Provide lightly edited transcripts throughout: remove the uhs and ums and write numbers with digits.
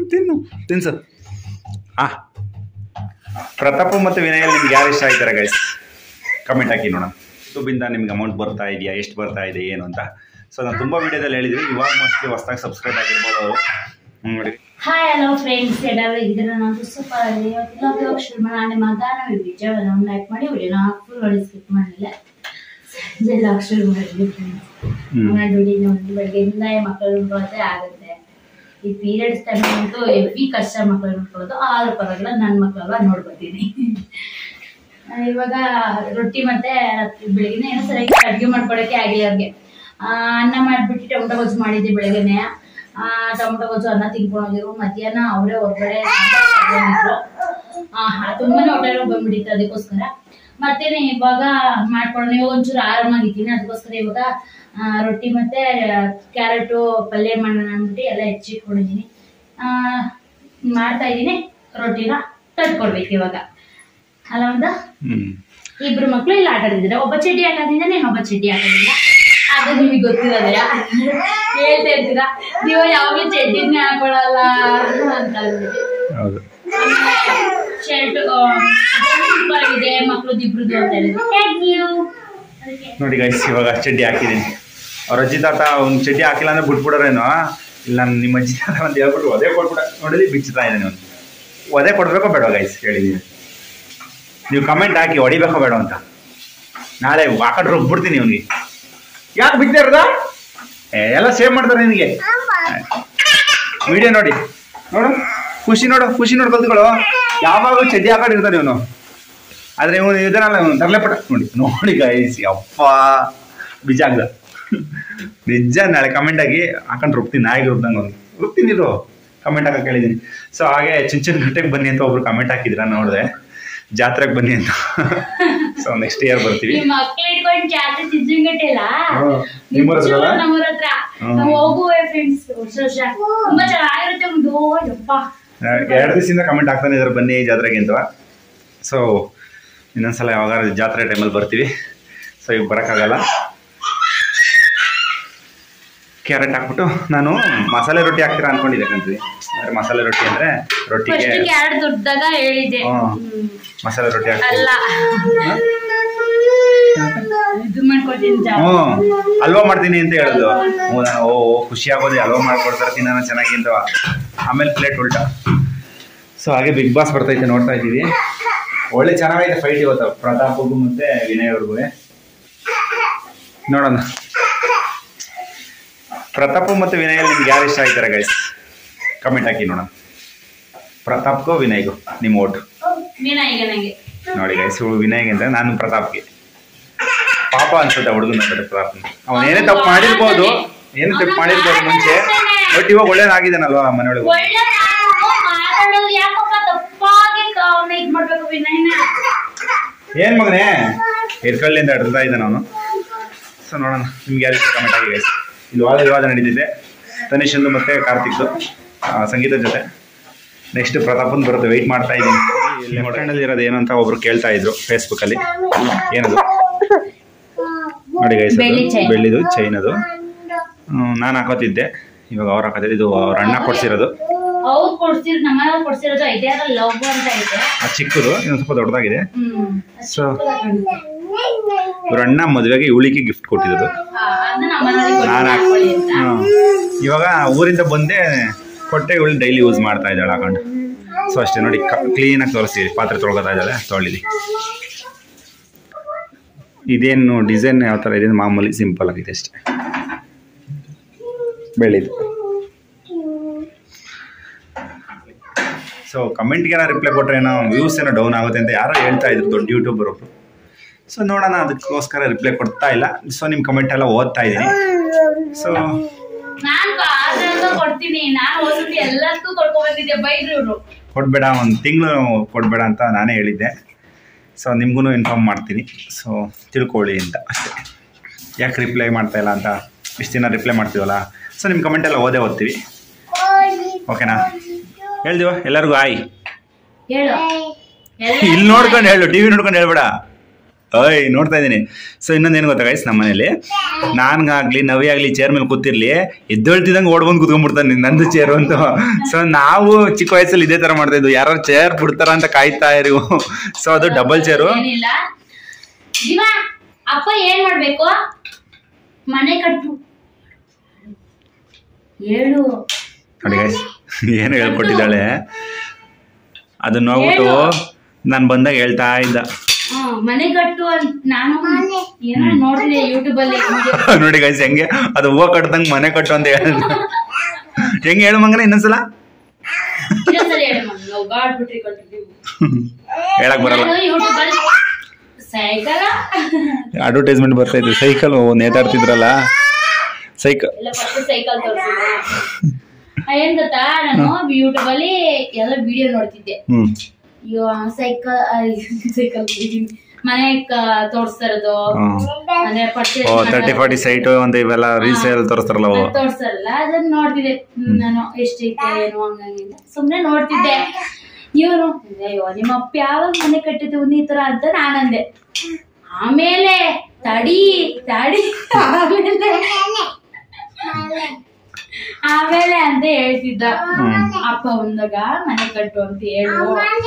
ತಿನ್ಸು. ಪ್ರತಾಪ್ ಮತ್ತು ವಿನಯಲ್ಲಿ ನಿಮ್ಗೆ ಯಾರು ಇಷ್ಟ ಆಯ್ತಾರೆ ಗೈಸ್ ಕಮೆಂಟ್ ಹಾಕಿ ನೋಡೋಣ. ಯೂಟ್ಯೂಬಿಂದ ನಿಮ್ಗೆ ಅಮೌಂಟ್ ಬರ್ತಾ ಇದೆಯಾ, ಎಷ್ಟು ಬರ್ತಾ ಇದೆ ಏನು ಅಂತ. ಸೊ ನಾನು ತುಂಬ ವಿಡಿಯೋದಲ್ಲಿ ಹೇಳಿದ್ವಿ, ಇವಾಗ ಮೋಸ್ಟ್ಲಿ ಹೊಸದಾಗಿ ಸಬ್ಸ್ಕ್ರೈಬ್ ಆಗಿರ್ಬೋದು ಅವರು. ನೋಡಿ. ಹಾಯ್ ಹಲೋ ಫ್ರೆಂಡ್ಸ್, ಎಲ್ಲರೂ ಇದ್ದೀರಾ? ನಾನು ಸೂಪರ್ ಆಗಿದೆ. ಇವತ್ತು ಶುರು ಮಾಡೋಣ. ನಿಮ್ಮ ಮಗ ನಾವು ವಿಡಿಯೋವನ್ನು ಲೈಕ್ ಮಾಡಿ ವಿಡಿಯೋನ ಫುಲ್ ನೋಡಿ ಸ್ಕಿಪ್ ಮಾಡಲಿಲ್ಲ. ಸಂಜೆ ಲಾಕ್ ಶುರು ಮಾಡಿದ್ವಿ ಫ್ರೆಂಡ್ಸ್. ದುಡಿನ ಒಂದು ಬೆಳಗ್ಗೆಯಿಂದ ಮಕ್ಕಳು ನೋಡೋದೇ ಆಗುತ್ತೆ. ಈ ಪೀರಿಯಡ್ಸ್ ಟೈಮ್ ಅಂತೂ ಹೆವಿ ಕಷ್ಟ ಮಕ್ಕಳು ನೋಡ್ಕೊಳ್ಳೋದು. ಆದ್ರೂ ಪರವಾಗಿಲ್ಲ, ನನ್ನ ಮಕ್ಕಳೆಲ್ಲ ನೋಡ್ಕೊತೀನಿ. ಇವಾಗ ರೊಟ್ಟಿ ಮತ್ತೆ ಬೆಳಗ್ಗೆನೆ ಏನೋ ಸರಿಯಾಗಿ ಅಡುಗೆ ಮಾಡ್ಕೊಳಕ್ಕೆ ಆಗಿಲ್ಲ ಅವ್ರಿಗೆ. ಅನ್ನ ಮಾಡಿಬಿಟ್ಟು ಟೊಮೊಟೊ ಗೊಜ್ಜು ಮಾಡಿದ್ದೆ ಬೆಳಗ್ಗೆನೆ. ಟೊಮೊಟೊ ಗೊಜ್ಜು ಅನ್ನ ತಿನ್ಕೊಂಡಿದ್ರು. ಮಧ್ಯಾಹ್ನ ಅವರೇ ಹೊರಗಡೆ ತುಂಬಾನೇ ಹೊಟ್ಟೆ ಬಂದ್ಬಿಟ್ಟಿತ್ತು. ಅದಕ್ಕೋಸ್ಕರ ಮತ್ತೇನೆ ಇವಾಗ ಮಾಡ್ಕೊಳ್ಳೋಣ. ಇವಾಗ ಒಂಚೂರು ಆರಾಮಾಗಿದ್ದೀನಿ. ಅದಕ್ಕೋಸ್ಕರ ಇವಾಗ ರೊಟ್ಟಿ ಮತ್ತೆ ಕ್ಯಾರೆಟು ಪಲ್ಯ ಮಾಡೋಣ ಅಂದ್ಬಿಟ್ಟು ಎಲ್ಲ ಹೆಚ್ಚಿಟ್ಕೊಂಡಿದ್ದೀನಿ. ಮಾಡ್ತಾ ಇದ್ದೀನಿ. ರೊಟ್ಟಿನ ತಟ್ಕೊಡ್ಬೇಕು ಇವಾಗ ಅಲ್ಲ. ಒಂದು ಇಬ್ರು ಮಕ್ಳು ಇಲ್ಲಿ ಆಟ ಆಡಿದ್ರೆ, ಒಬ್ಬ ಚಡ್ಡಿ ಆಟ ಆಡಿದ್ದಾನೆ, ಇನ್ನೊಬ್ಬ ಚಡ್ಡಿ ಆಟ ಆಡಿಲ್ಲ. ಅದು ನಿಮಗೆ ಗೊತ್ತಿರೋದೇ. ಹೇಳ್ತಾ ಇರ್ತೀರಾ ನೀವು ಯಾವಾಗ್ಲೂ ಚಡ್ಡಿನೇ ಹಾಕೊಳ್ಳಲ್ಲ ಅಂತ ಅಂದ್ಬಿಟ್ಟು. ಶರ್ಟ್ ಸೂಪರ್ ಆಗಿದೆ ಮಕ್ಳದ್ದು ಇಬ್ರದ್ದು ಅಂತ ಹೇಳಿದ್ರು. Thank you. ನೋಡಿ ಗೈಸ್, ಇವಾಗ ಚಡ್ಡಿ ಹಾಕಿದ್ದೀನಿ. ಅವ್ರ ಅಜ್ಜಿ ತಾತ ಒಂದು ಚಡ್ಡಿ ಹಾಕಿಲ್ಲ ಅಂದ್ರೆ ಬಿಟ್ಬಿಡೋರೇನೋ. ಇಲ್ಲ ನಾನು ನಿಮ್ಮ ಅಜ್ಜಿ ತಾತ ಅಂತ ಹೇಳ್ಬಿಟ್ಟು ಒದೇ ಕೊಟ್ಬಿಟ್ಟ. ನೋಡಿಲಿ ಬಿಚ್ಚುತ್ತಾ ಇದ್ದಾನೆ ಒಂದು. ಒದೇ ಕೊಡ್ಬೇಕೋ ಬೇಡ ಗೈಸ್ ಹೇಳಿದ್ದೀನಿ. ನೀವು ಕಮೆಂಟ್ ಹಾಕಿ ಹೊಡಿಬೇಕೋ ಬೇಡ ಅಂತ. ನಾಳೆ ಹಾಕಡೆ ರುಬ್ಬಿಡ್ತೀನಿ ಅವ್ನಿಗೆ. ಯಾಕೆ ಬಿಡ್ತಾ ಇರೋದಾ? ಎಲ್ಲ ಸೇವ್ ಮಾಡ್ತಾರೆ ನಿನಗೆ. ವಿಡಿಯೋ ನೋಡಿ ನೋಡು, ಖುಷಿ ನೋಡು ಕಲ್ತ್ಕೊಳ್ಳೋ. ಯಾವಾಗಲೂ ಚಡ್ಡಿ ಹಾಕೊಂಡಿರ್ತಾನೆ ಇವನು. ಆದರೆ ಇವನು ಇದನ್ನಲ್ಲ, ಇವನು ತರಲೆಪಟ ನೋಡಿ ಗೈಸ್. ಅಪ್ಪ ಬಿಜ ಆಗ್ದ ನಿಜ. ನಾಳೆ ಕಮೆಂಟ್ ಆಗಿ ಹಾಕೊಂಡು ರುಬ್ತೀನಿ. ನಾಯಿಗೆ ರುಬ್ದಂಗೆ ಅವ್ನು ರುಬ್ತೀನಿ. ಇದು ಕಮೆಂಟ್ ಹಾಕಕ್ಕೆ ಹೇಳಿದ್ದೀನಿ. ಸೊ ಹಾಗೆ ಚುಂಚನಕಟ್ಟೆಗೆ ಬನ್ನಿ ಅಂತ ಒಬ್ರು ಕಮೆಂಟ್ ಹಾಕಿದ್ರ, ನೋಡಿದೆ. ಜಾತ್ರೆಗೆ ಬನ್ನಿ ಅಂತ. ಸೊ ನೆಕ್ಸ್ಟ್ ಇಯರ್ ಬರ್ತೀವಿ. ಎರಡು ದಿವಸದಿಂದ ಕಮೆಂಟ್ ಆಗ್ತಾನೆ ಇದ್ದಾರೆ ಬನ್ನಿ ಜಾತ್ರೆಗೆ ಅಂತ. ಸೊ ಇನ್ನೊಂದ್ಸಲ ಯಾವಾಗ ಜಾತ್ರೆ ಟೈಮಲ್ಲಿ ಬರ್ತೀವಿ. ಸೊ ಈಗ ಬರೋಕ್ಕಾಗಲ್ಲ. ಕ್ಯಾರೆಟ್ ಹಾಕ್ಬಿಟ್ಟು ನಾನು ಮಸಾಲೆ ರೊಟ್ಟಿ ಹಾಕ್ತೀರಾ ಅನ್ಕೊಂಡಿದ್ದೆ ಕಂತೀವಿ. ಅಂದ್ರೆ ಮಸಾಲೆ ರೊಟ್ಟಿ ಅಂದ್ರೆ ರೊಟ್ಟಿಗೆ ಮಸಾಲೆ ರೊಟ್ಟಿ ಅಲ್ವಾ ಮಾಡ್ತೀನಿ ಅಂತ ಹೇಳುದು. ನಾನು ಖುಷಿ ಆಗೋದು ಅಲ್ವಾ ಮಾಡ್ಕೊಡ್ತಾರೆ ತಿನ್ನ ಚೆನ್ನಾಗಿ ಅಂತ. ಆಮೇಲೆ ಪ್ಲೇಟ್ ಉಲ್ಟಾ. ಸೊ ಹಾಗೆ ಬಿಗ್ ಬಾಸ್ ಬರ್ತೈತೆ, ನೋಡ್ತಾ ಇದ್ದೀವಿ. ಒಳ್ಳೆ ಚೆನ್ನಾಗೈತೆ ಫೈಟ್ ಇವತ್ತು ಪ್ರತಾಪ್ಗೂ ಮತ್ತೆ ವಿನಯ್ ಅವ್ರಿಗೂ. ನೋಡೋಣ. ಪ್ರತಾಪ್ ಮತ್ತು ವಿನಯಲ್ಲಿ ನಿಮ್ಗೆ ಯಾರು ಇಷ್ಟ ಆಯ್ತಾರೆ ಗೈಸ್ ಕಮೆಂಟ್ ಹಾಕಿ ನೋಡೋಣ. ಪ್ರತಾಪ್ಗೋ ವಿನಯ್ಗೋ ನಿಮ್ಮ ಓಟು ನೋಡಿ ಗೈಸ್. ವಿನಯ್ಗೆ ಅಂದ್ರೆ ನಾನು ಪ್ರತಾಪ್ಗೆ. ಪಾಪ ಅನ್ಸುತ್ತೆ ಹುಡುಗನ ಪ್ರತಾಪ್. ಅವನು ಏನೇ ತಪ್ಪು ಮಾಡಿರ್ಬೋದು ಮುಂಚೆ. ಬಟ್ ಇವಾಗ ಒಳ್ಳೇದಾಗಿದ್ದಾನಲ್ವಾ ಮನೆಯೊಳಗೆ. ಏನ್ ಮಗನೇ ಎರ್ಕಳ್ಳಿ ಅಂತ ಹಿಡ್ತಾ ಇದ್ದಾನೆ ಅವನು. ಸೊ ನೋಡೋಣ ನಿಮ್ಗೆ ಯಾರು ಇಷ್ಟ ಕಮೆಂಟ್ ಆಗಿ ಗೈಸ್. ಇಲ್ಲಿ ವಾದ ವಿವಾದ ನಡೀತಿದೆ ತನಿಷಂದು ಮತ್ತೆ ಕಾರ್ತಿಕ್ದು ಸಂಗೀತ ಜೊತೆ. ನೆಕ್ಸ್ಟ್ ಪ್ರತಾಪನ್ ಬರುತ್ತೆ, ವೆಯ್ಟ್ ಮಾಡ್ತಾ ಇದ್ದೀನಿ. ಇಲ್ಲಿ ಹೊಟ್ಟೆನಲ್ಲಿ ಇರೋದು ಏನು ಅಂತ ಒಬ್ರು ಕೇಳ್ತಾ ಇದ್ರು ಫೇಸ್ಬುಕ್ಕಲ್ಲಿ. ಏನದು ನೋಡಿ ಗೈಸ್, ಬೆಳ್ಳಿದು ಚೈನ್ ಅದು. ನಾನು ಹಾಕೋತಿದ್ದೆ, ಇವಾಗ ಅವ್ರು ಹಾಕೋತಿದ್ದೆ. ಇದು ಅವ್ರ ಅಣ್ಣ ಕೊಡ್ಸಿರೋದು. ಚಿಕ್ಕದು ಇನ್ನೊಂದು ಸ್ವಲ್ಪ ದೊಡ್ಡದಾಗಿದೆ. ಸೊ ಅವ್ರ ಅಣ್ಣ ಮದುವೆಗೆ ಇವಳಿಗೆ ಗಿಫ್ಟ್ ಕೊಟ್ಟಿರೋದು. ಇವಾಗ ಊರಿಂದ ಬಂದೆ ಕೊಟ್ಟೆ, ಇವಳು ಡೈಲಿ ಯೂಸ್ ಮಾಡ್ತಾ ಇದ್ದಾಳೆ ಹಾಕೊಂಡು. ಸೊ ಅಷ್ಟೇ ನೋಡಿ, ಕ್ಲೀನಾಗಿ ತೋರಿಸ್ತೀವಿ. ಪಾತ್ರೆ ತೊಳ್ಕೊತಾ ಇದ್ದಾಳೆ, ತೊಳಿಲಿ. ಇದೇನು ಡಿಸೈನ್ ಯಾವ ಥರ ಇದೆ? ಮಾಮೂಲಿ ಸಿಂಪಲ್ ಆಗಿದೆ ಅಷ್ಟೇ, ಬೆಳ್ಳಿದು. ಸೊ ಕಮೆಂಟ್ಗೆ ಏನೋ ರಿಪ್ಲೈ ಕೊಟ್ಟರೆ ಏನೋ ವ್ಯೂಸ್ ಏನೋ ಡೌನ್ ಆಗುತ್ತೆ ಅಂತ ಯಾರೋ ಹೇಳ್ತಾ ಇದ್ರು, ದೊಡ್ಡ ಯೂಟ್ಯೂಬರ್ ಒಬ್ಬರು. ಸೊ ನೋಡೋಣ, ಅದಕ್ಕೋಸ್ಕರ ರಿಪ್ಲೈ ಕೊಡ್ತಾ ಇಲ್ಲ. ಸೊ ನಿಮ್ಮ ಕಮೆಂಟ್ ಎಲ್ಲ ಓದ್ತಾ ಇದ್ದೀನಿ. ಸೊ ಕೊಡ್ಬೇಡ, ಒಂದು ತಿಂಗಳು ಕೊಡ್ಬೇಡ ಅಂತ ನಾನೇ ಹೇಳಿದ್ದೆ. ಸೊ ನಿಮ್ಗೂ ಇನ್ಫಾರ್ಮ್ ಮಾಡ್ತೀನಿ. ಸೊ ತಿಳ್ಕೊಳ್ಳಿ ಅಂತ ಅಷ್ಟೇ. ಯಾಕೆ ರಿಪ್ಲೈ ಮಾಡ್ತಾ ಇಲ್ಲ ಅಂತ ಇಷ್ಟು ದಿನ ರಿಪ್ಲೈ ಮಾಡ್ತೀವಲ್ಲ. ಸೊ ನಿಮ್ಮ ಕಮೆಂಟ್ ಎಲ್ಲ ಓದ್ತೀವಿ. ಓಕೆನಾ? ಹೇಳ್ದಿವ ಎಲ್ಲರಿಗೂ ಆಯ್. ಇಲ್ಲಿ ನೋಡ್ಕೊಂಡು ಹೇಳು, ಟಿವಿ ನೋಡ್ಕೊಂಡು ಹೇಳ್ಬೇಡ. ನೋಡ್ತಾ ಇದ್ದೀನಿ. ಸೊ ಇನ್ನೊಂದೇನು ಗೊತ್ತಾ ಗೈಸ್, ನಮ್ಮ ಮನೇಲಿ ನಾನ್ಗಾಗ್ಲಿ ನವಿ ಆಗ್ಲಿ ಚೇರ್ ಮೇಲೆ ಕೂತಿರ್ಲಿ ಎದ್ದೇಳ್ತಿದಂಗೆ ಓಡ್ ಬಂದು ಕುತ್ಕೊಂಡ್ಬಿಡ್ತಾನೆ ನಂದು ಚೇರು ಅಂತ. ಸೊ ನಾವು ಚಿಕ್ಕ ವಯಸ್ಸಲ್ಲಿ ಇದೇ ತರ ಮಾಡ್ತಾ ಇದ್ವು, ಯಾರು ಚೇರ್ ಬಿಡ್ತಾರ ಅಂತ ಕಾಯ್ತಾ ಇರು. ಸೊ ಅದು ಡಬಲ್ ಚೇರು. ಅಪ್ಪ ಏನ್ ಮಾಡ್ಬೇಕು, ಮನೆ ಕಟ್ಟು ಹೇಳು ನೋಡಿ ಗೈಸ್ ಏನು ಹೇಳ್ಕೊಟ್ಟಿದ್ದಾಳೆ ಅದನ್ನ ನೋಡ್ಬಿಟ್ಟು ನಾನು ಬಂದಾಗ ಹೇಳ್ತಾ ಇದ್ದ ಮನೆ ಕಟ್ಟು ಅಂತ. ನಾನು ಏನೋ ನೋಡಿದೆ ಯೂಟ್ಯೂಬ್ ಅಲ್ಲಿ. ನೋಡಿ ಗೈಸ್ ಹೆಂಗೆ ಅದು ಹೂವು ಕಟ್ಟದಂಗ್ ಮನೆ ಕಟ್ಟು ಅಂತ ಹೇಳ. ಹೆಂಗೆ ಹೇಳು ಮಂಗನ ಇನ್ನೊಂದ್ಸಲ ಹೇಳಕ್ ಬರಲ್ಲ. ಸೈಕಲ್ ಅಡ್ವರ್ಟೈಸ್ಮೆಂಟ್ ಬರ್ತಾ ಇತ್ತು, ಸೈಕಲ್ ನೇತಾಡ್ತಿದ್ರಲ್ಲ ಸೈಕಲ್. ಏನ್ ಗೊತ್ತಾ, ನಾನು ಯೂಟ್ಯೂಬ್ ಅಲ್ಲಿ ಎಲ್ಲ ವಿಡಿಯೋ ನೋಡ್ತಿದ್ದೆ. ಸೈಕಲ್ ಮನೆ ತೋರಿಸ್ತಾ ಇರೋದು, ಅಂದ್ರೆ 30-40 ಸೈಟ್ ಒಂದು ಇವೆಲ್ಲ ರೀಸೇಲ್ ತೋರಿಸ್ತಾರಲ್ಲ ತೋರಿಸ್ತಾರಲ್ಲ, ಅದನ್ನ ನೋಡ್ತಿದ್ದೆ ನಾನು. ಎಷ್ಟೈತೆ ಏನು ಹಂಗಂಗಿಂದ ಸುಮ್ನೆ ನೋಡ್ತಿದ್ದೆ. ಇವರು ಅಯ್ಯೋ ನಿಮ್ಮ ಅಪ್ಪ ಯಾವಾಗ ಮನೆ ಕಟ್ಟಿದ್ದು ಈ ತರ ಅಂತ ನಾನಂದೆ. ಆಮೇಲೆ ತಡಿ ಆಮೇಲೆ ಅಂತ ಹೇಳ್ತಿದ್ದ ಅಪ್ಪ ಒಂದಾಗ ಮನೆ ಕಟ್ಟು ಅಂತ ಹೇಳು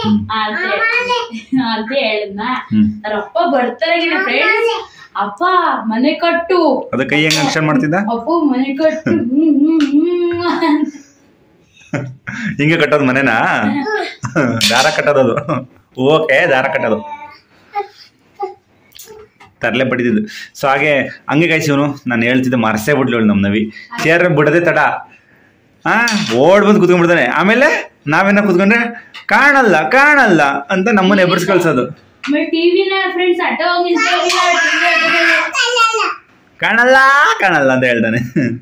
ಅಂತ ಹೇಳಿದ್ನ. ಅಪ್ಪ ಬರ್ತಾರೆ ಫ್ರೆಂಡ್ಸ್, ಅಪ್ಪ ಮನೆ ಕಟ್ಟು ಅದ ಕೈ ಹೆಂಗ್ ಆಕ್ಷನ್ ಮಾಡ್ತಿದ್ದ, ಅಪ್ಪ ಮನೆ ಕಟ್ಟು ಹಿಂಗೆ ಕಟ್ಟೋದು ಮನೆನಾ, ದಾರ ಕಟ್ಟೋದು. ಓಕೆ ದಾರ ಕಟ್ಟೋದು ತರಲೆ ಪಡಿತಿದ್ದು. ಸೊ ಹಂಗೆ ಕಾಯಿಸಿವನು ನಾನು ಹೇಳ್ತಿದ್ದೆ, ಮರ್ಸೇ ಬಿಡ್ಲಿ ನಮ್ಮ ನವಿ ಚೇರ್ ಬಿಡದೆ ತಡ ಓಡ್ ಬಂದು ಕುತ್ಕೊಂಡ್ಬಿಡ್ತಾನೆ. ಆಮೇಲೆ ನಾವೇನ ಕುತ್ಕೊಂಡ್ರೆ ಕಾಣಲ್ಲ ಅಂತ ನಮ್ಮನ್ನ ಎಬ್ಬರ್ಸ್ ಕಳ್ಸೋದು. ಕಾಣಲ್ಲ ಅಂತ ಹೇಳ್ತಾನೆ.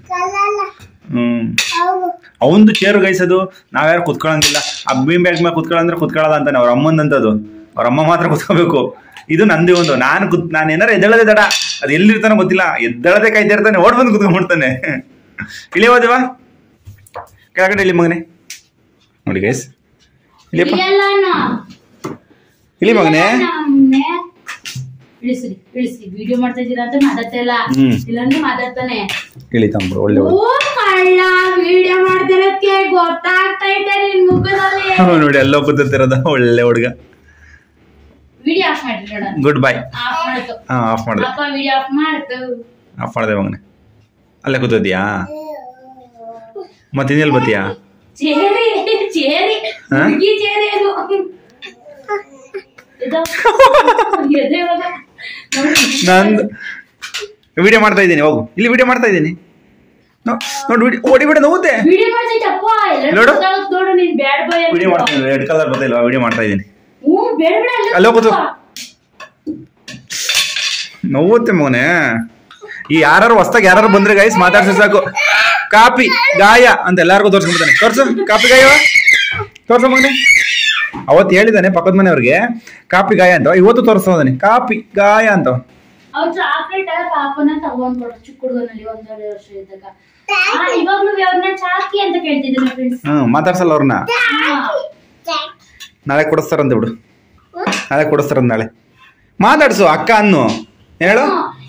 ಅವಂದು ಚೇರು ಗೈಸೋದು, ನಾವ್ಯಾರು ಕುತ್ಕೊಳಂಗಿಲ್ಲ. ಆ ಬೀಮ್ ಬ್ಯಾಗ್ ಮೇಲೆ ಕುತ್ಕೊಳ್ಳಂದ್ರೆ ಕುತ್ಕೊಳ್ಳಲ್ಲ ಅಂತಾನೆ ಅವ್ರ ಅಮ್ಮಂದಂತದ್ದು. ಅವ್ರ ಅಮ್ಮ ಮಾತ್ರ ಕುತ್ಕೋಬೇಕು. ಇದು ನಂದೇ ಒಂದು, ನಾನು ಏನಾರು ಎದ್ದೇಳದೆ ತಡ, ಅದು ಎಲ್ಲಿರ್ತಾನೋ ಗೊತ್ತಿಲ್ಲ, ಎದ್ದೇಳದೆ ಕಾಯ್ತಾ ಇರ್ತಾನೆ, ಓಡ್ ಬಂದು ಕುತ್ಕೊಂಡ್ಬಿಡ್ತಾನೆ. ಇಳಿಯೋದೇವಾ ಕೆಳಗಡೆ ಇಲ್ಲಿ ಮಗನೆ, ನೋಡಿ ಗೈಸ್ ಇಳಿ ಮಗನೆ. ವಿಡಿಯೋ ಮಾಡ್ತಾ ಇದ್ದೀರಾ ಅಂತ ಮಾತಾಡ್ತಾ ಇಲ್ಲಾಂದ್ರೆ ಮಾತಾಡ್ತಾನೆ. ಇಳಿತಂಬ್ರು ಒಳ್ಳೆ ವಿಡಿಯೋ ಮಾಡ್ತಿರೋದಕ್ಕೆ ಗೊತ್ತಾಗ್ತಾ ಇದೆ ನಿನ್ ಮುಖದಲ್ಲಿ. ನೋಡಿ ಎಲ್ಲೋ ಕೂತಿರೋದ ಒಳ್ಳೆ ಹುಡುಗ. ವಿಡಿಯೋ ಆಫ್ ಮಾಡಿ ಗುಡ್ ಬೈ. ಆಫ್ ಮಾಡಿದೆ. ಅಪ್ಪ ವಿಡಿಯೋ ಆಫ್ ಮಾಡ್ತು. ಆಫ್ ಮಾಡಿದೆ ಮಗನೆ. ಅಲ್ಲೇ ಕೂತಿದ್ಯಾ ಮತ್ತೆ ಇನ್ನೆಲ್ಲಿ ಬತ್ತೀಯಾ? ಚೇರಿ ನಂದು ವಿಡಿಯೋ ಮಾಡ್ತಾ ಇದ್ದೀನಿ, ಹೋಗು ಇಲ್ಲಿ ವಿಡಿಯೋ ಮಾಡ್ತಾ ಇದ್ದೀನಿ. ನೋಡಿ ಓಡಿ ಬಿಡ ನೋವುತ್ತೆ. ನೋಡು ವಿಡಿಯೋ ಮಾಡ್ತೀನಿ, ರೆಡ್ ಕಲರ್ ಬರ್ತಾ ವಿಡಿಯೋ ಮಾಡ್ತಾ ಇದ್ದೀನಿ. ಅಲ್ಲೋ ಕೂತು ನೋವುತ್ತೆ ಮಗನೆ. ಈ ಯಾರು ಹೊಸ್ತಾಗ ಯಾರು ಬಂದ್ರೆ ಗೈಸ್ ಮಾತಾಡ್ಸ ಸಾಕು, ಕಾಪಿ ಗಾಯ ಅಂತ ಎಲ್ಲಾರ್ಗು ತೋರ್ಸ್ಕೊಂಡ್ಬಿಡ್ತಾನೆ. ತೋರ್ಸು ಕಾಪಿ ಗಾಯ, ತೋರ್ಸ ಮಗನೆ. ಅವತ್ತು ಹೇಳಿದಾನೆ ಪಕ್ಕದ ಮನೆಯವ್ರಿಗೆ ಕಾಪಿ ಗಾಯ ಅಂತ, ಇವತ್ತು ತೋರಿಸ್ತಾನೆ ಕಾಪಿ ಗಾಯ ಅಂತ. ಮಾತಾಡ್ಸಲ್ಲ ಅವ್ರನ್ನ. ನಾಳೆ ಕೊಡಿಸ್ತಾರಂತೆ ಬಿಡು, ನಾಳೆ ಕೊಡಿಸ್ತಾರಂತ. ನಾಳೆ ಮಾತಾಡ್ಸು ಅಕ್ಕ ಅನ್ನು ಹೇಳು.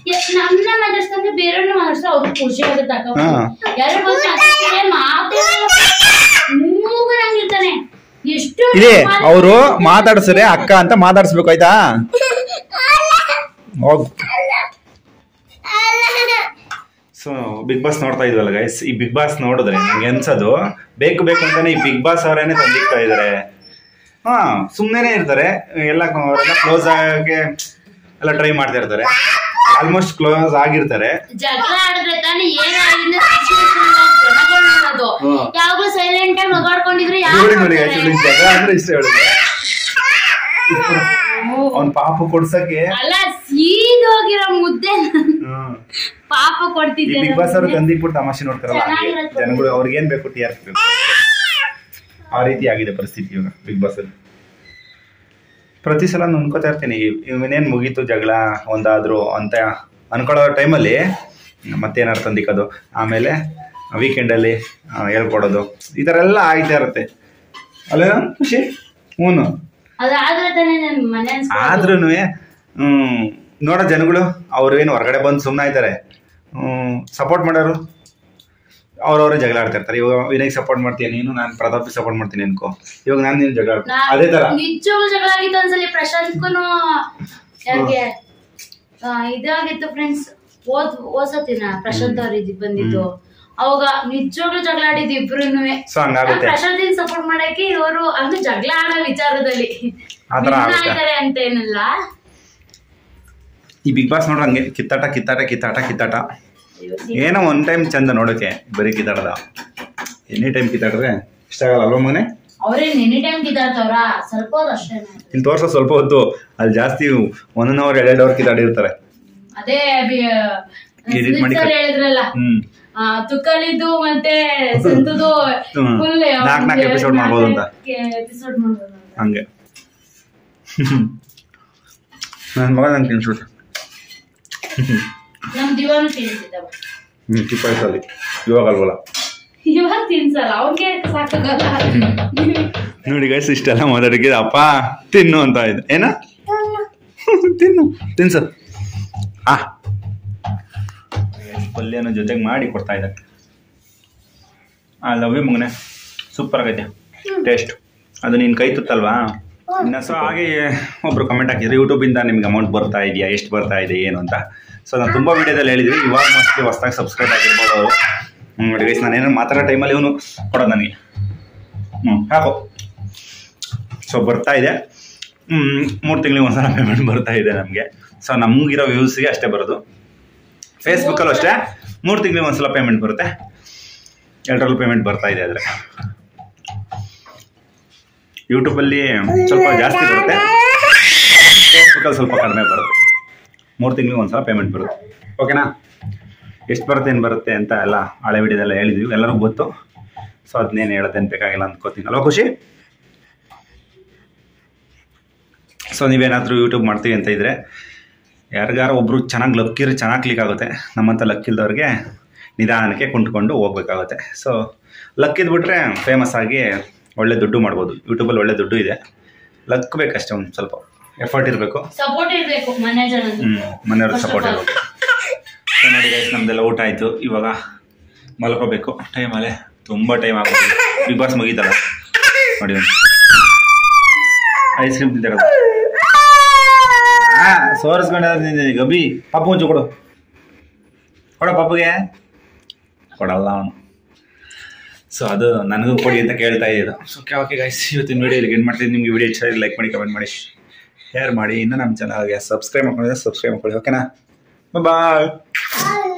ಇದೆ ಅವರು ಮಾತಾಡ್ಸ್ರೆ ಅಕ್ಕ ಅಂತ ಮಾತಾಡ್ಸ್ಬೇಕು ಆಯ್ತಾ. ಸೊ ಬಿಗ್ ಬಾಸ್ ನೋಡ್ತಾ ಇದ್ವಲ್ಲ ಗೈಸ್, ಈ ಬಿಗ್ ಬಾಸ್ ನೋಡಿದ್ರೆ ನಂಗೆ ಅನ್ಸೋದು ಬೇಕು ಅಂತಾನೆ ಈ ಬಿಗ್ ಬಾಸ್ ಅವರೇನೆ ತಂದಿಕ್ತಾ ಇದಾರೆ. ಸುಮ್ಮನೆ ಇರ್ತಾರೆ ಎಲ್ಲ, ಅವರೆಲ್ಲ ಕ್ಲೋಸ್ ಆಗಿ ಎಲ್ಲ ಟ್ರೈ ಮಾಡ್ತಾ ಇರ್ತಾರೆ, ಆಲ್ಮೋಸ್ಟ್ ಕ್ಲೋಸ್ ಆಗಿರ್ತಾರೆ. ಜಗಳ ಆಡಿದ್ರೆ ತಾನೇ ಯಾವಾಗ್ಲೂ ಸೈಲೆಂಟ್ ಆಗಿ ನಗಾಡ್ಕೊಂಡಿದ್ರೆ ಜಗಳ ಅಂದ್ರೆ ಇಷ್ಟ ಹೇಳಿದ್ರೆ ಅವ್ನ್ ಪಾಪ ಕೊಡ್ಸಕ್ಕೆ ಅಲ್ಲ ಸೀದೋಗಿರೋ ಮುದ್ದೆ ಪಾಪ ಕೊಡ್ತಿದ್ದೆ. ಬಿಗ್ ಬಾಸ್ ಅವರು ತಂದಿಕ್ಬಿಟ್ಟು ತಮಾಷೆ ನೋಡ್ತಾರಲ್ಲ ಜನಗಳು, ಅವ್ರಿಗೆ ಏನ್ ಬೇಕು ಟಿ ಆರ್ ಪಿ ಬೇಕು, ಆ ರೀತಿ ಆಗಿದೆ ಪರಿಸ್ಥಿತಿ ಇವಾಗ ಬಿಗ್ ಬಾಸ್ ಅಲ್ಲಿ. ಪ್ರತಿ ಸಲ ಅನ್ಕೋತಾ ಇರ್ತೀನಿ ಇವನೇನ್ ಮುಗೀತು ಜಗಳ ಒಂದಾದ್ರು ಅಂತ ಅನ್ಕೊಳ್ಳೋ ಟೈಮಲ್ಲಿ ಮತ್ತೇನಾರು ತಂದಿಕ್ಕೋದು, ಆಮೇಲೆ ವೀಕೆಂಡಲ್ಲಿ ಹೇಳ್ಕೊಡೋದು, ಈ ಥರ ಎಲ್ಲ ಆಗ್ತಾ ಇರುತ್ತೆ ಅಲ್ಲ ಖುಷಿ. ಹ್ಞೂ ಆದ್ರೂ ನೋಡೋ ಜನಗಳು ಅವ್ರೇನು ಹೊರಗಡೆ ಬಂದು ಸುಮ್ಮನೆ ಆಯ್ತಾರೆ, ಸಪೋರ್ಟ್ ಮಾಡೋರು ಅವ್ರವರೇ ಜಗಳ ಆಡ್ತಾ ಇರ್ತಾರೆ. ಇವಾಗ ವಿನಯ್ ಸಪೋರ್ಟ್ ಮಾಡ್ತೀನಿ ನೀನು, ನಾನು ಪ್ರತಾಪ್ ಸಪೋರ್ಟ್ ಮಾಡ್ತೀನಿ ಅನ್ಕೋ, ಇವಾಗ ನಾನು ನೀನು ಜಗಳ ಅದೇ ತರ ನಿಜವಾಗ್ಲೂ ಜಗಳ ಆಗಿತ್ತು ಒಂದ್ಸಲಿ ಪ್ರಶಾಂತ್ಗೂ ಯಾರಿಗೆ ಇದಾಗಿತ್ತು ಫ್ರೆಂಡ್ಸ್. ಓದ್ಸತಿನ ಪ್ರಶಾಂತ್ ಅವ್ರ ಬಂದಿದ್ದು, ಅವಾಗ ನಿಜವಾಗ್ಲೂ ಜಗಳ ಆಡಿದ್ವಿ ಇಬ್ರುನುವೆ. ಪ್ರಶಾಂತ್ ಸಪೋರ್ಟ್ ಮಾಡಕ್ಕೆ ಇವರು ಅಂದ್ರೆ ಜಗಳ ಆಡೋ ವಿಚಾರದಲ್ಲಿ ಆಡ್ತಾರೆ ಅಂತ ಏನಲ್ಲ. ಈ ಬಿಗ್ ಬಾಸ್ ನೋಡ್ರ ಹಂಗೆ ಕಿತ್ತಾಟ ಕಿತ್ತಾಟ ಕಿತ್ತಾಟ ಕಿತ್ತಾಟ. ಏನೋ ಒಂದ್ ಟೈಮ್ ಚಂದ ನೋಡೋಕೆ, ಬರೀ ಕಿತ್ತಾಡದ. ಎನಿ ಟೈಮ್ ಕಿತ್ತಾಡ್ರೆ ಇಷ್ಟ ಆಗಲ್ಲ ಅಲ್ವಾ ಮಗನೆ? ಅವ್ರೇನ್ ಎನಿ ಟೈಮ್ ಕಿತ್ತಾಡ್ತಾವ್ರ? ಸ್ವಲ್ಪ ಹೊತ್ತು ಅಷ್ಟೇ. ಇಲ್ಲಿ ತೋರ್ಸೋ ಸ್ವಲ್ಪ ಹೊತ್ತು, ಅಲ್ಲಿ ಜಾಸ್ತಿ 1 hour 2 hour ಕಿತ್ತಾಡಿರ್ತಾರೆ. ಅದೇ ಹೇಳಿದ್ರಲ್ಲ, ತುಕ್ಕಲಿದ್ದು ಮತ್ತೆ ಸಂತದು ಫುಲ್ 4 ಎಪಿಸೋಡ್ ಮಾಡ್ಬೋದು ಅಂತ. ಹಂಗೆ ನನ್ನ ಮಗ ನಂಗೆ ತಿನ್ಸುತ್ತೆ. ನಮ್ ದಿವಾನು ತಿನ್ಸಿದ್ದವ ಚಿಕ್ಕ ವಯಸ್ಸಲ್ಲಿ, ಇವಾಗ ಅಲ್ವಲ್ಲ. ಇವಾಗ ತಿನ್ಸಲ್ಲ, ಅವ್ನಿಗೆ ಸಾಕಾಗಲ್ಲ. ನೋಡಿ ಗೈಸ್, ಇಷ್ಟೆಲ್ಲ ಮಾತಾಡಿಗೆ ಅಪ್ಪ ತಿನ್ನು ಅಂತ ಇದೆ. ಏನ ತಿನ್ನು ತಿನ್ಸ. ಪಲ್ಯನ ಜೊತೆಗೆ ಮಾಡಿ ಕೊಡ್ತಾ ಇದ್ದಾರೆ. ಲವ್ ಯು ಮಗನೆ, ಸೂಪರ್ ಆಗೈತೆ ಟೇಸ್ಟ್. ಅದು ನೀನು ಕೈ ತುತ್ತಲ್ವಾ ಇನ್ನು. ಸೊ ಹಾಗೆ ಒಬ್ರು ಕಮೆಂಟ್ ಹಾಕಿದ್ರು, ಯೂಟ್ಯೂಬಿಂದ ನಿಮ್ಗೆ ಅಮೌಂಟ್ ಬರ್ತಾ ಇದೆಯಾ, ಎಷ್ಟು ಬರ್ತಾ ಇದೆ ಏನು ಅಂತ. ಸೊ ನಾನು ತುಂಬ ವೀಡಿಯೋದಲ್ಲಿ ಹೇಳಿದ್ವಿ, ಇವಾಗ ಮೋಸ್ಟ್ಲಿ ಹೊಸ್ದಾಗಿ ಸಬ್ಸ್ಕ್ರೈಬ್ ಆಗಿರ್ಬೋದು ಅವರು. ನೋಡಿ ಗೈಸ್, ನಾನು ಏನೋ ಮಾತಾಡೋ ಟೈಮಲ್ಲಿ ಇವನು ಕೊಡೋದು ನನಗೆ. ಹಾಕೋ. ಸೊ ಬರ್ತಾ ಇದೆ, 3 ತಿಂಗಳಿಗೆ ಒಂದ್ಸಲ ಪೇಮೆಂಟ್ ಬರ್ತಾ ಇದೆ ನಮಗೆ. ಸೊ ನಮಗಿರೋ ವ್ಯೂಸ್ಗೆ ಅಷ್ಟೇ ಬರೋದು. ಫೇಸ್ಬುಕ್ಕಲ್ಲೂ ಅಷ್ಟೇ 3 ತಿಂಗಳಿಗೆ ಒಂದ್ಸಲ ಪೇಮೆಂಟ್ ಬರುತ್ತೆ, 2 ಪೇಮೆಂಟ್ ಬರ್ತಾ ಇದೆ. ಆದರೆ ಯೂಟ್ಯೂಬಲ್ಲಿ ಸ್ವಲ್ಪ ಜಾಸ್ತಿ ಬರುತ್ತೆ, ಫೇಸ್ಬುಕ್ಕಲ್ಲಿ ಸ್ವಲ್ಪ ಕಡಿಮೆ ಬರುತ್ತೆ. 3 ತಿಂಗಳಿಗೆ ಒಂದ್ಸಲ ಪೇಮೆಂಟ್ ಬರುತ್ತೆ. ಓಕೆನಾ? ಎಷ್ಟು ಬರುತ್ತೆ ಏನು ಬರುತ್ತೆ ಅಂತ ಎಲ್ಲ ಹಳೆ ವಿಡಿಯೋದೆಲ್ಲ ಹೇಳಿದ್ವಿ, ಎಲ್ಲರಿಗೂ ಗೊತ್ತು. ಸೊ ಅದನ್ನೇನು ಹೇಳೋದೇನು ಬೇಕಾಗಿಲ್ಲ ಅಂದ್ಕೋತೀನಿ ಅಲ್ವಾ ಖುಷಿ? ಸೊ ನೀವೇನಾದರೂ ಯೂಟ್ಯೂಬ್ ಮಾಡ್ತೀವಿ ಅಂತ ಇದ್ದರೆ, ಯಾರಿಗಾರು ಒಬ್ಬರು ಚೆನ್ನಾಗಿ ಲಕ್ಕಿರಿ ಚೆನ್ನಾಗಿ ಕ್ಲಿಕ್ ಆಗುತ್ತೆ. ನಮ್ಮಂಥ ಲಕ್ಕಿಲ್ದವ್ರಿಗೆ ನಿಧಾನಕ್ಕೆ ಕುಂಟ್ಕೊಂಡು ಹೋಗ್ಬೇಕಾಗುತ್ತೆ. ಸೊ ಲಕ್ಕಿದ್ಬಿಟ್ರೆ ಫೇಮಸ್ ಆಗಿ ಒಳ್ಳೆ ದುಡ್ಡು ಮಾಡ್ಬೋದು. ಯೂಟ್ಯೂಬಲ್ಲಿ ಒಳ್ಳೆ ದುಡ್ಡು ಇದೆ, ಲಕ್ ಬೇಕಷ್ಟೇ, ಒಂದು ಸ್ವಲ್ಪ ಎಫರ್ಟ್ ಇರಬೇಕು, ಸಪೋರ್ಟ್ ಇರಬೇಕು, ಮನೆಯವ್ರಿಗೆ ಸಪೋರ್ಟ್ ಇರಬೇಕು. ಸೊ ನೋಡಿ ಗೈಸ್, ನಮ್ದೆಲ್ಲ ಊಟ ಆಯಿತು, ಇವಾಗ ಮಲ್ಕೋಬೇಕು. ಟೈಮಲ್ಲೇ ತುಂಬ ಟೈಮ್ ಆಗುತ್ತೆ. ಬಿಗ್ ಬಾಸ್ ಮುಗೀತಲ್ಲ ನೋಡಿ, ಐಸ್ ಕ್ರೀಮ್ ತಿಂದಿರೋದು. ಸೋರಿಸ್ಕೊಂಡ ಗಬಿ, ಪಾಪು ಮುಂಚೆ ಕೊಡು ಪಾಪುಗೆ ಕೊಡಲ್ಲ ಅವನು. ಸೊ ಅದು ನನಗೂ ಕೊಡಿ ಅಂತ ಕೇಳ್ತಾ ಇದ್ದು. ಸೊ ಓಕೆ ಗೈಸ್, ಇವತ್ತಿನ ವೀಡಿಯೋ ಇಲ್ಲಿ ಏನು ಮಾಡ್ತಿದ್ದೀನಿ. ನಿಮಗೆ ವೀಡಿಯೋ ಇಷ್ಟ ಲೈಕ್ ಮಾಡಿ, ಕಮೆಂಟ್ ಮಾಡಿ, ಶೇರ್ ಮಾಡಿ. ಇನ್ನೂ ನಮ್ಮ ಚಾನಲ್ಗೆ ಸಬ್ಸ್ಕ್ರೈಬ್ ಮಾಡ್ಕೊಂಡಿದ್ರೆ ಸಬ್ಸ್ಕ್ರೈಬ್ ಮಾಡ್ಕೊಳ್ಳಿ. ಓಕೆನಾ? ಬಾಯ್.